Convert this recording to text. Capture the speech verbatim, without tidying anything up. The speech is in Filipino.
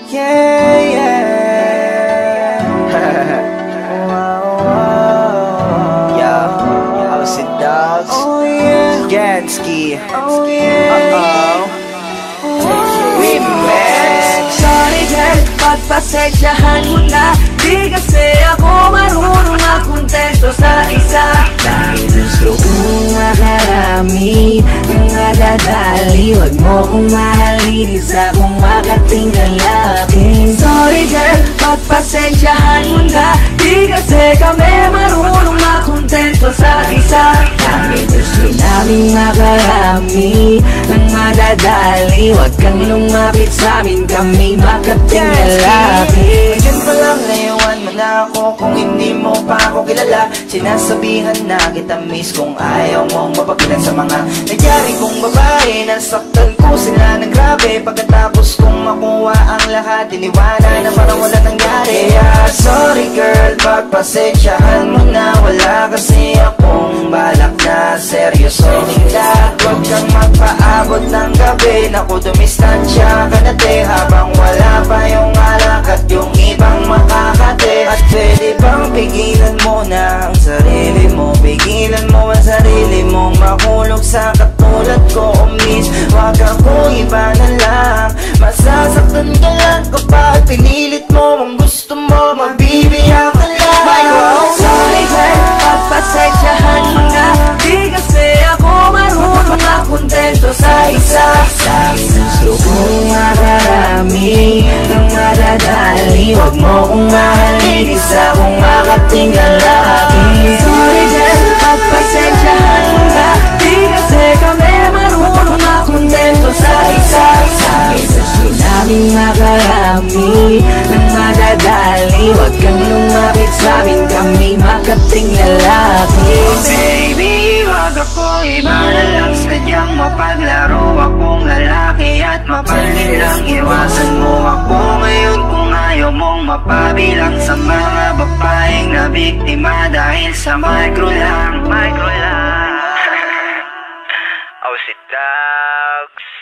Yeah, yeah. Yo, how's it, dogs? Oh, yeah. Gansky. Oh, yeah. Uh-oh. Remix. Sorry girl, pagpasensyahan mo na. Di kasi ako marunong makontento sa isa. Dahil gusto kong makarami, mga dadali. Huwag mo kong mahalin, isa kong makatinggal laki. Sorry girl, pagpasensyahan mo na. Di kasi kami marunong makontento sa isa. Dahil gusto namin makarami, ng madadali. Huwag kang lumapit sa'min, kami makatinggal laki. Diyan pa lang layuan mo na ako kung hindi mo pa ako kilala. Sinasabihan na kita miss kung ayaw mong mapagilan sa mga nangyari kong babae. Nasaktan ko sila ng grabe, pagkatapos kong makuha ang lahat, iniwanan na parang wala nangyari. Yeah, sorry girl, pagpasensyahan mo na. Wala kasi akong balak na seryosohin ka. Huwag kang magpaabot ng gabi, naku dumistansya ka na te, habang wala pa yung alak at yung ibang makakate. At pwede bang pigilan mo na ang sarili mo, pigilan mo ang sarili mo mahulog sa katulad ko. Oh miss, wag ako iba na lang, masasaktan ka lang kapag pinilit mo ang gusto mo, mabibiyak ka lang. Sorry girl, pagpasensyahan mo na. Di kasi ako marunong makontento sa isa. Dahil gusto kong makarami, ng madadali. Huwag mo kong mahalin, isa kong makatinggal laki. Sorry girl, pagpasensyahan mo na. Di kasi kami marunong makontento sa isa. Dahil gusto namin makarami, ng madadali. Huwag kang lumapit sa'min, kami makatinggal laki. Baby, wag ako iba na lang, sadyang mapaglaro akong lalaki at mapalit lang. Iwasan mo ako ngayon kung ayaw mong mapabilang sa mga babaeng na biktima dahil sa micro lang, micro lang. How's it, dogs?